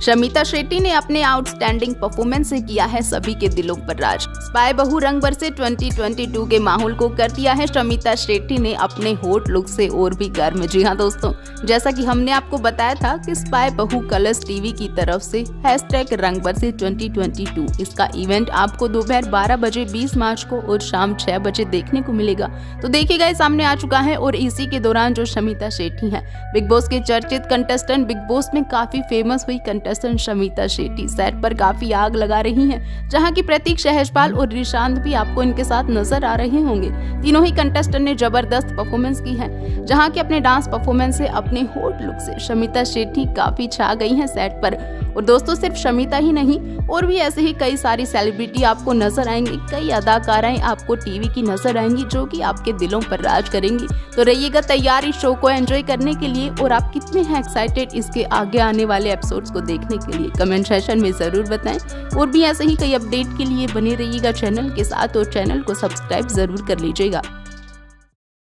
शमिता शेट्टी ने अपने outstanding performance से किया है सभी के दिलों पर राज। स्पाई बहू रंग बरसे 2022 के माहौल को कर दिया है शमिता शेट्टी ने अपने हॉट लुक से और भी गर्म। जी हाँ दोस्तों, जैसा कि हमने आपको बताया था कि स्पाई बहू कलर्स टीवी की तरफ से #रंग बरसे 2022 इसका इवेंट आपको दोपहर 12 बजे 20 मार्च को और शाम 6 बजे देखने को मिलेगा। तो देखिएगा, सामने आ चुका है और इसी के दौरान जो शमिता शेट्टी है, बिग बॉस के चर्चित कंटेस्टेंट, बिग बॉस में काफी फेमस हुई कंटेस्टेंट शमिता शेट्टी सेट पर काफी आग लगा रही हैं, जहां की प्रतीक सहजपाल और रिशांत भी आपको इनके साथ नजर आ रहे होंगे। तीनों ही कंटेस्टेंट ने जबरदस्त परफॉर्मेंस की है, जहां की अपने डांस परफॉर्मेंस से, अपने हॉट लुक से शमिता शेट्टी काफी छा गई हैं सेट पर। और दोस्तों, सिर्फ शमिता ही नहीं, और भी ऐसे ही कई सारी सेलिब्रिटी आपको नजर आएंगी, कई अदाकाराएं आपको टीवी की नजर आएंगी जो कि आपके दिलों पर राज करेंगी। तो रहिएगा तैयार इस शो को एंजॉय करने के लिए। और आप कितने हैं एक्साइटेड इसके आगे आने वाले एपिसोड्स को देखने के लिए, कमेंट सेक्शन में जरूर बताएं। और भी ऐसे ही कई अपडेट के लिए बने रहिएगा चैनल के साथ और चैनल को सब्सक्राइब जरूर कर लीजिएगा।